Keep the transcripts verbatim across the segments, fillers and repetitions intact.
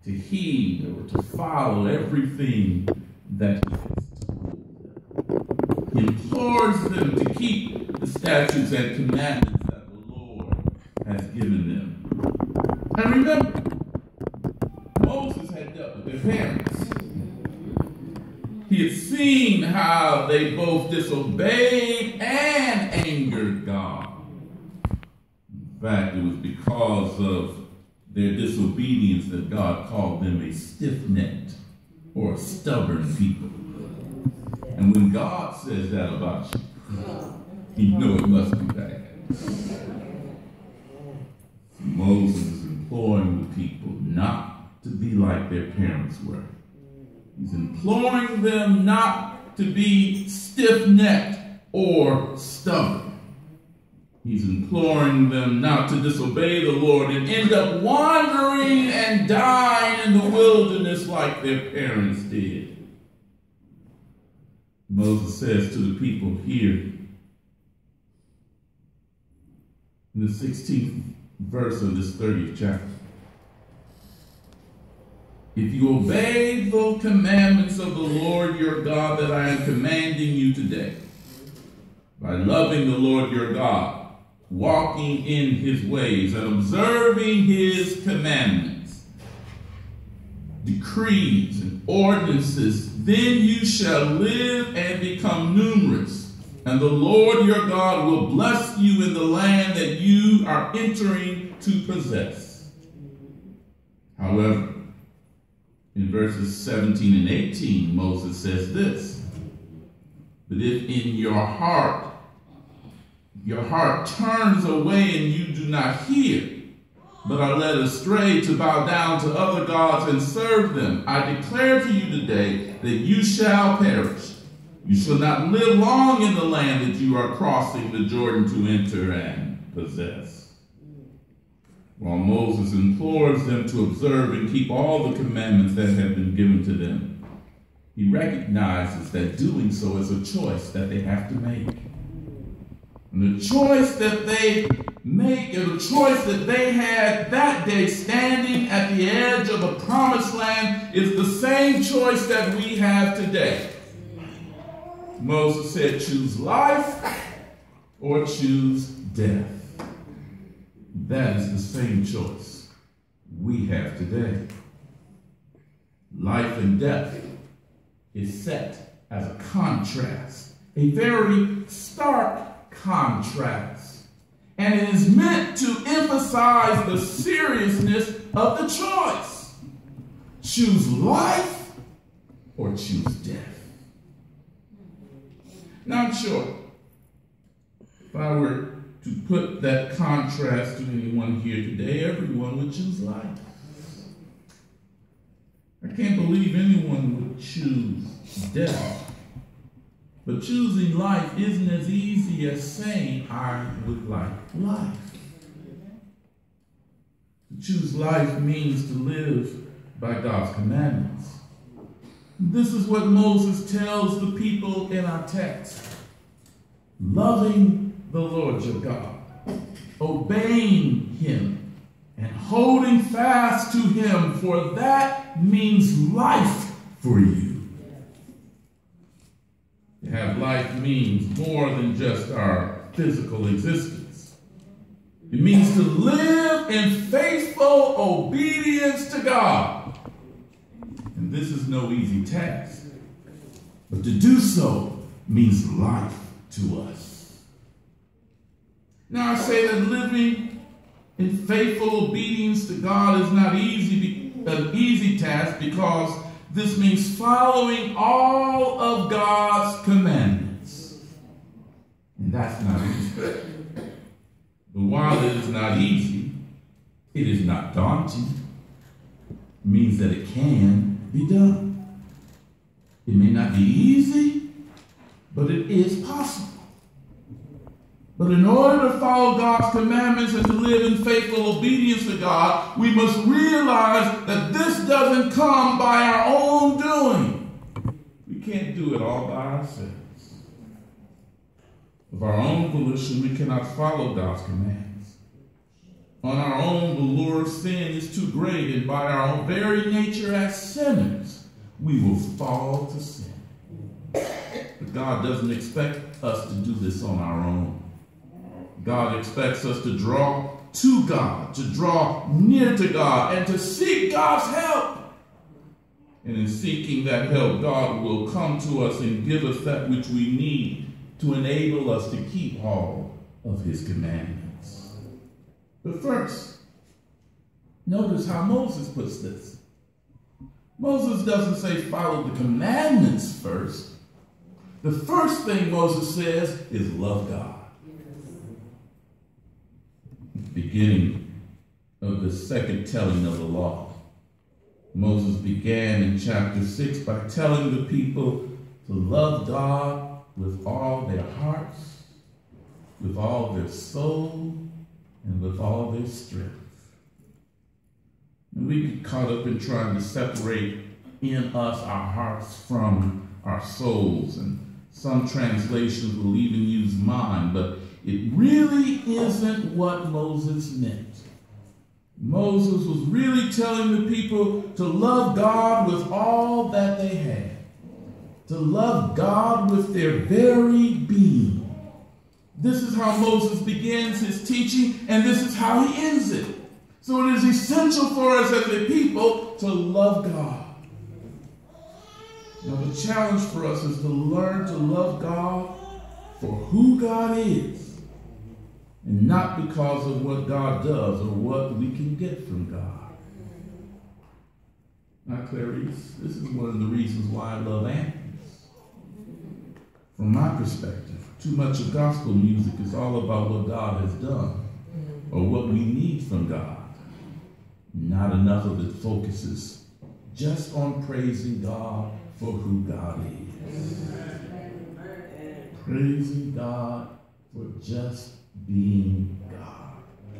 to heed or to follow everything that he has told them. He implores them to keep the statutes and commandments that the Lord has given them. And remember, Moses had dealt with their parents. He had seen how they both disobeyed and angered God. In fact, it was because of their disobedience that God called them a stiff-necked or a stubborn people. And when God says that about you, you know it must be bad. Moses is imploring the people not to be like their parents were. He's imploring them not to be stiff-necked or stubborn. He's imploring them not to disobey the Lord and end up wandering and dying in the wilderness like their parents did. Moses says to the people here in the sixteenth verse of this thirtieth chapter, if you obey the commandments of the Lord your God that I am commanding you today, by loving the Lord your God, walking in his ways, and observing his commandments, decrees, and ordinances, then you shall live and become numerous, and the Lord your God will bless you in the land that you are entering to possess. However, in verses seventeen and eighteen, Moses says this, but if in your heart, your heart turns away and you do not hear, but are led astray to bow down to other gods and serve them, I declare to you today that you shall perish. You shall not live long in the land that you are crossing the Jordan to enter and possess. While Moses implores them to observe and keep all the commandments that have been given to them, he recognizes that doing so is a choice that they have to make. And the choice that they make is a choice that they had that day standing at the edge of the promised land is the same choice that we have today. Moses said, choose life or choose death. That is the same choice we have today. Life and death is set as a contrast, a very stark contrast. And it is meant to emphasize the seriousness of the choice. Choose life or choose death. Now, I'm sure if I were to put that contrast to anyone here today, everyone would choose life. I can't believe anyone would choose death. But choosing life isn't as easy as saying, I would like life. To choose life means to live by God's commandments. This is what Moses tells the people in our text. Loving the Lord your God, obeying him, and holding fast to him, for that means life for you. To have life means more than just our physical existence. It means to live in faithful obedience to God. And this is no easy task. But to do so means life to us. Now I say that living in faithful obedience to God is not easy, an easy task, because this means following all of God's commandments. And that's not easy. But while it is not easy, it is not daunting. It means that it can be done. It may not be easy, but it is possible. But in order to follow God's commandments and to live in faithful obedience to God, we must realize that this doesn't come by our own doing. We can't do it all by ourselves. Of our own volition, we cannot follow God's commands. On our own, the lure of sin is too great, and by our own very nature as sinners, we will fall to sin. But God doesn't expect us to do this on our own. God expects us to draw to God, to draw near to God, and to seek God's help. And in seeking that help, God will come to us and give us that which we need to enable us to keep all of his commandments. But first, notice how Moses puts this. Moses doesn't say follow the commandments first. The first thing Moses says is love God. Beginning of the second telling of the law, Moses began in chapter six by telling the people to love God with all their hearts, with all their soul, and with all their strength. And we get caught up in trying to separate in us our hearts from our souls, and some translations will even use mind, but it really isn't what Moses meant. Moses was really telling the people to love God with all that they had, to love God with their very being. This is how Moses begins his teaching, and this is how he ends it. So it is essential for us as a people to love God. Now the challenge for us is to learn to love God for who God is, and not because of what God does or what we can get from God. Now, Clarice, this is one of the reasons why I love anthems. From my perspective, too much of gospel music is all about what God has done or what we need from God. Not enough of it focuses just on praising God for who God is. Praising God for just being God.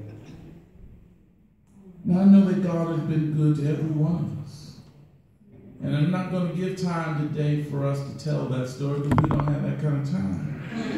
Now I know that God has been good to every one of us. And I'm not going to give time today for us to tell that story because we don't have that kind of time.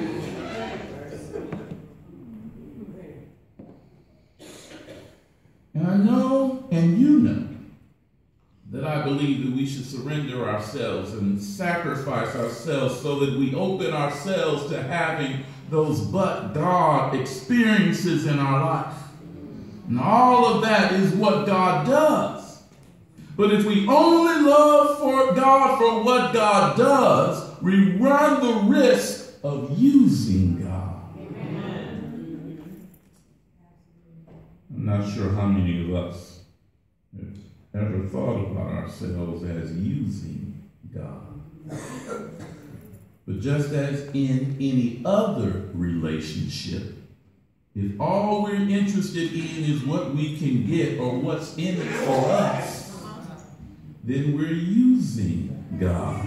And I know, and you know, that I believe that we should surrender ourselves and sacrifice ourselves so that we open ourselves to having those but God experiences in our life. And all of that is what God does. But if we only love for God for what God does, we run the risk of using God. Amen. I'm not sure how many of us have ever thought about ourselves as using God. But just as in any other relationship, if all we're interested in is what we can get or what's in it for us, then we're using God.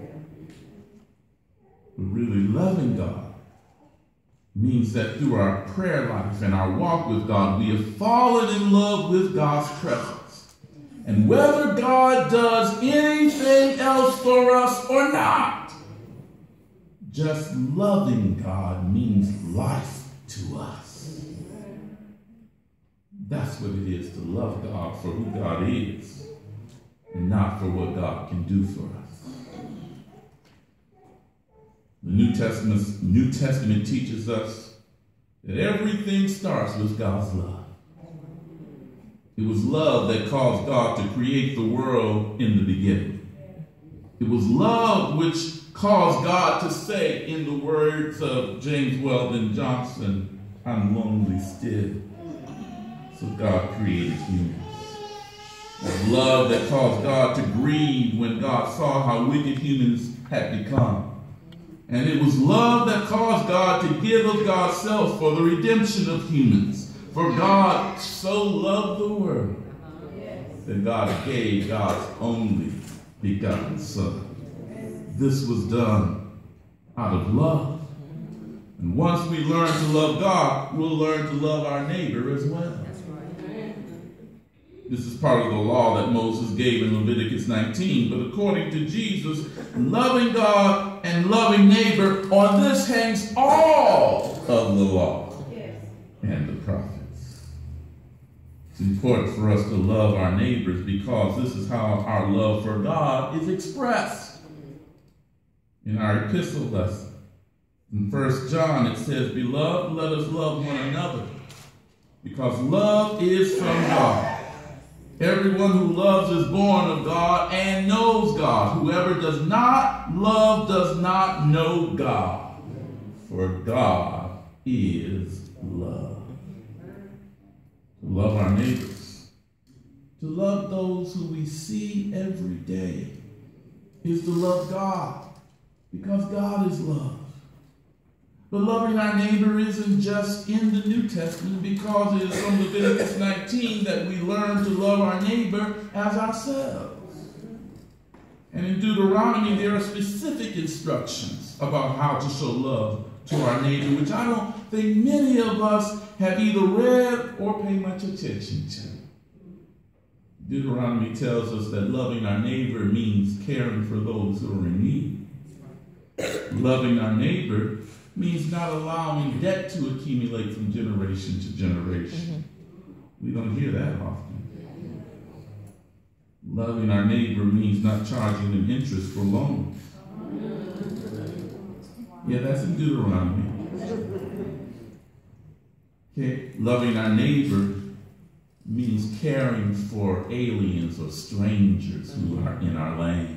But really loving God means that through our prayer life and our walk with God, we have fallen in love with God's presence. And whether God does anything else for us or not, just loving God means life to us. That's what it is to love God for who God is and not for what God can do for us. The New Testament, New Testament teaches us that everything starts with God's love. It was love that caused God to create the world in the beginning. It was love which caused God to say, in the words of James Weldon Johnson, I'm lonely still. So God created humans. It was love that caused God to grieve when God saw how wicked humans had become. And it was love that caused God to give of God's self for the redemption of humans. For God so loved the world that God gave God's only begotten Son. This was done out of love. And once we learn to love God, we'll learn to love our neighbor as well. This is part of the law that Moses gave in Leviticus nineteen. But according to Jesus, loving God and loving neighbor, on this hangs all of the law and the prophets. It's important for us to love our neighbors because this is how our love for God is expressed. In our epistle lesson, in First John, it says, "Beloved, let us love one another, because love is from God. Everyone who loves is born of God and knows God. Whoever does not love does not know God, for God is love." To love our neighbors, to love those who we see every day, is to love God, because God is love. But loving our neighbor isn't just in the New Testament, because it is from Leviticus nineteen that we learn to love our neighbor as ourselves. And in Deuteronomy, there are specific instructions about how to show love to our neighbor, which I don't think many of us have either read or pay much attention to. Deuteronomy tells us that loving our neighbor means caring for those who are in need. Loving our neighbor means not allowing debt to accumulate from generation to generation. Mm-hmm. We don't hear that often. Loving our neighbor means not charging them interest for loans. Yeah, that's in Deuteronomy. Okay. Loving our neighbor means caring for aliens or strangers who are in our land.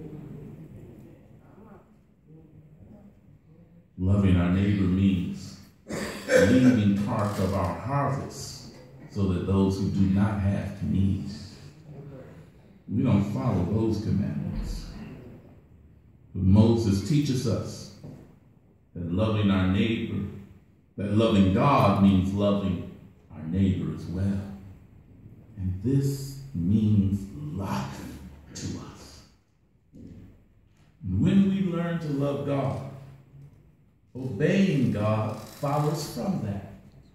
Loving our neighbor means leaving part of our harvest so that those who do not have can eat. We don't follow those commandments. But Moses teaches us that loving our neighbor, that loving God means loving our neighbor as well. And this means life to us. And when we learn to love God, obeying God follows from that.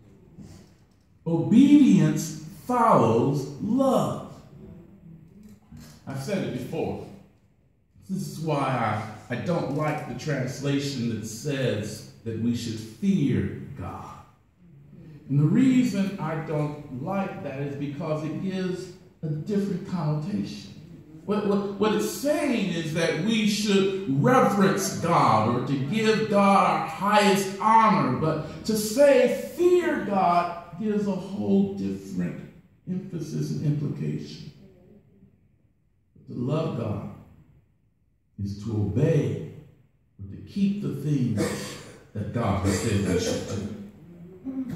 Obedience follows love. I've said it before. This is why I, I don't like the translation that says that we should fear God. And the reason I don't like that is because it gives a different connotation. What, what, what it's saying is that we should reverence God or to give God our highest honor. But to say fear God gives a whole different emphasis and implication. But to love God is to obey or to keep the things that God has said we should do.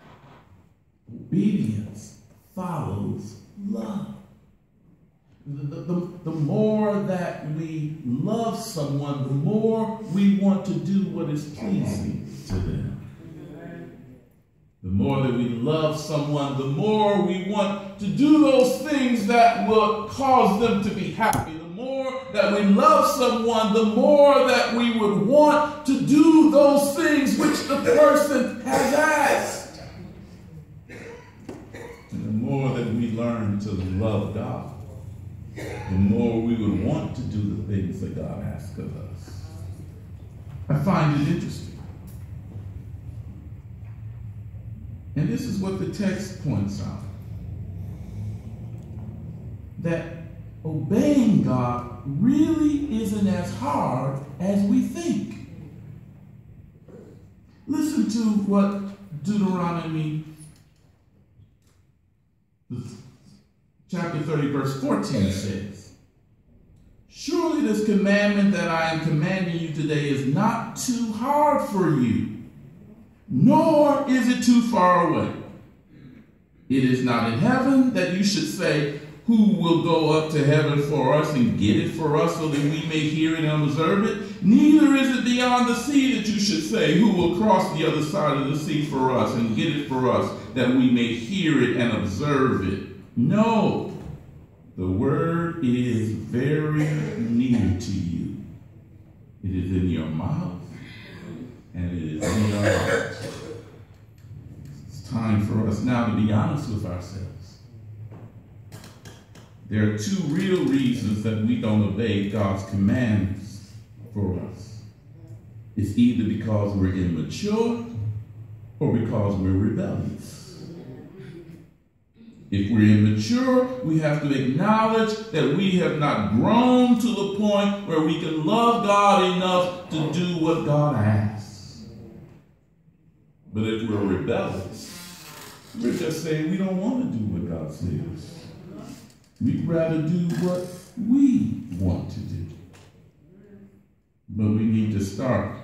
Obedience follows love. The, the, the more that we love someone, the more we want to do what is pleasing to them. The more that we love someone, the more we want to do those things that will cause them to be happy. The more that we love someone, the more that we would want to do those things which the person has asked. And the more that we learn to love God, the more we would want to do the things that God asks of us. I find it interesting. And this is what the text points out. That obeying God really isn't as hard as we think. Listen to what Deuteronomy chapter thirty, verse fourteen says. Surely this commandment that I am commanding you today is not too hard for you, nor is it too far away. It is not in heaven that you should say, who will go up to heaven for us and get it for us so that we may hear it and observe it? Neither is it beyond the sea that you should say, who will cross the other side of the sea for us and get it for us that we may hear it and observe it. No, the word is very near to you. It is in your mouth and it is in your heart. It's time for us now to be honest with ourselves. There are two real reasons that we don't obey God's commands for us. It's either because we're immature or because we're rebellious. If we're immature, we have to acknowledge that we have not grown to the point where we can love God enough to do what God asks. But if we're rebellious, we're just saying we don't want to do what God says. We'd rather do what we want to do. But we need to start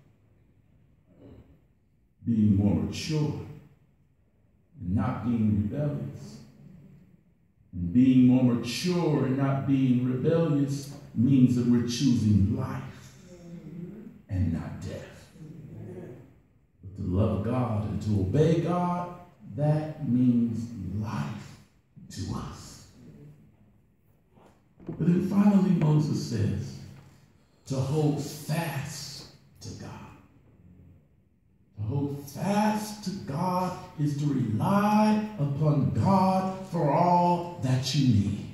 being more mature and not being rebellious. And being more mature and not being rebellious means that we're choosing life and not death. But to love God and to obey God, that means life to us. But then finally Moses says to hold fast to God. To hold fast to God is to rely upon God for all that you need.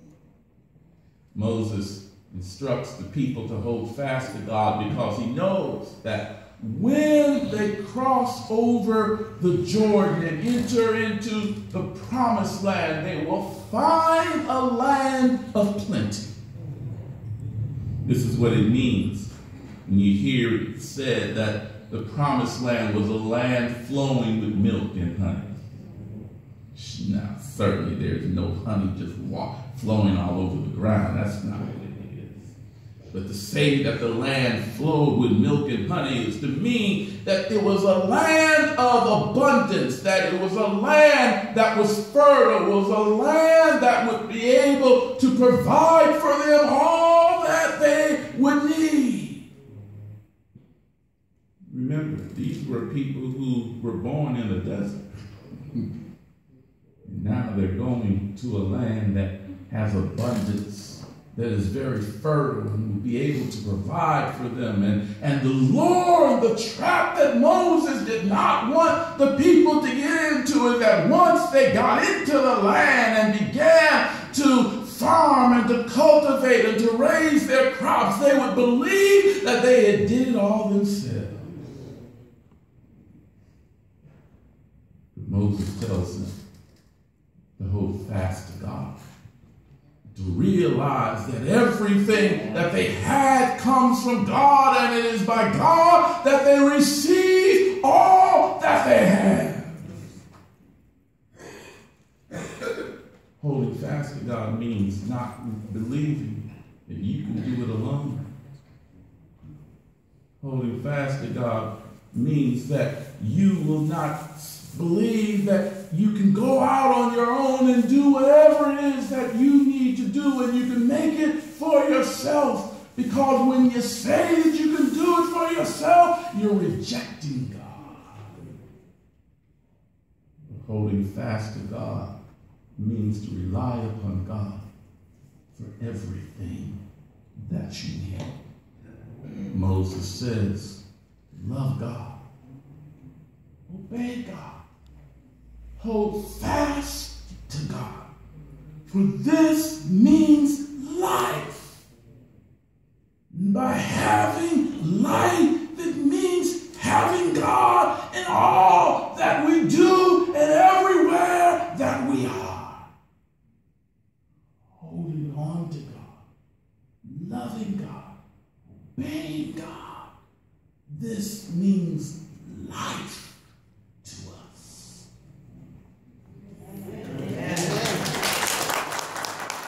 Moses instructs the people to hold fast to God because he knows that when they cross over the Jordan and enter into the promised land, they will find a land of plenty. This is what it means when you hear it said that the promised land was a land flowing with milk and honey. Now, certainly there's no honey just walk, flowing all over the ground. That's not what it is. But to say that the land flowed with milk and honey is to mean that it was a land of abundance, that it was a land that was fertile, it was a land that would be able to provide for them all that they would need. Remember, these were people who were born in the desert. Now they're going to a land that has abundance, that is very fertile and will be able to provide for them. And, and the Lord, the trap that Moses did not want the people to get into is that once they got into the land and began to farm and to cultivate and to raise their crops, they would believe that they had did it all themselves. But Moses tells them to hold fast to God, to realize that everything that they had comes from God, and it is by God that they receive all that they have. Holding fast to God means not believing that you can do it alone. Holding fast to God means that you will not believe that you can go out on your own and do whatever it is that you need to do, and you can make it for yourself. Because when you say that you can do it for yourself, you're rejecting God. But holding fast to God means to rely upon God for everything that you need. Moses says, love God, obey God, hold fast to God, for this means life. By having life, it means having God in all that we do and everywhere that we are. Holding on to God, loving God, obeying God. This means life.